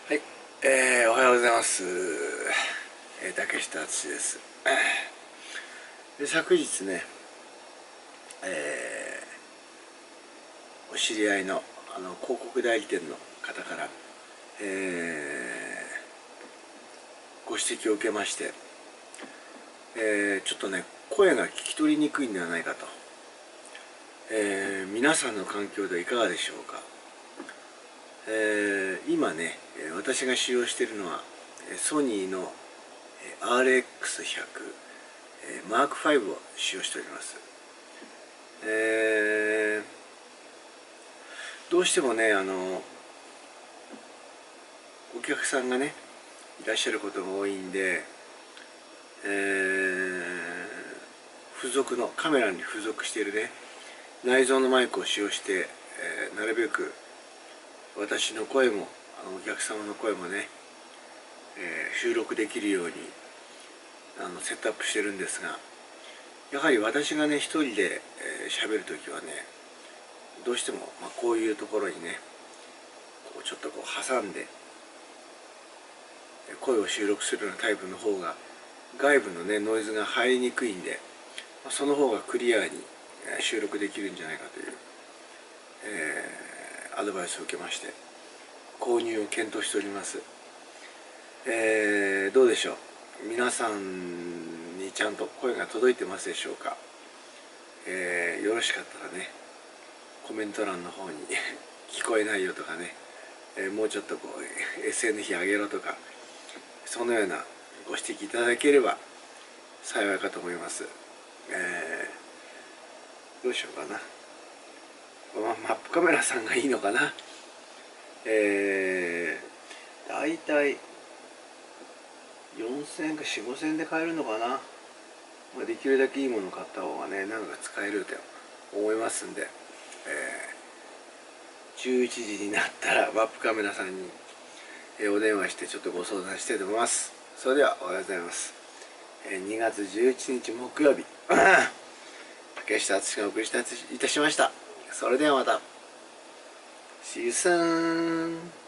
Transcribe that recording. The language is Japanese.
はい、おはようございます。竹下敦です。昨日ね、お知り合いの広告代理店の方から、ご指摘を受けまして、ちょっとね声が聞き取りにくいんではないかと、皆さんの環境ではいかがでしょうか。今ね私が使用しているのはソニーの RX100 M5 を使用しております。どうしてもねお客さんがねいらっしゃることが多いんで、付属のカメラに付属しているね内蔵のマイクを使用して、なるべく私の声もお客様の声もね、収録できるようにセットアップしてるんですが、やはり私がね一人で喋るときはねどうしても、こういうところにねこうちょっとこう挟んで声を収録するようなタイプの方が外部のねノイズが入りにくいんで、その方がクリアに収録できるんじゃないかという、アドバイスを受けまして購入を検討しております。どうでしょう、皆さんにちゃんと声が届いてますでしょうか。よろしかったらねコメント欄の方に聞こえないよとかね、もうちょっとこう SN 比上げろとか、そのようなご指摘いただければ幸いかと思います。どうしようかな、マップカメラさんがいいのかな。だいたい4000円か4、5000円で買えるのかな。できるだけいいものを買った方がね長く使えると思いますんで、11時になったらマップカメラさんにお電話してちょっとご相談したいと思います。それではおはようございます。2月11日木曜日竹下敦がお送りいたしました。それではまた。See you soon.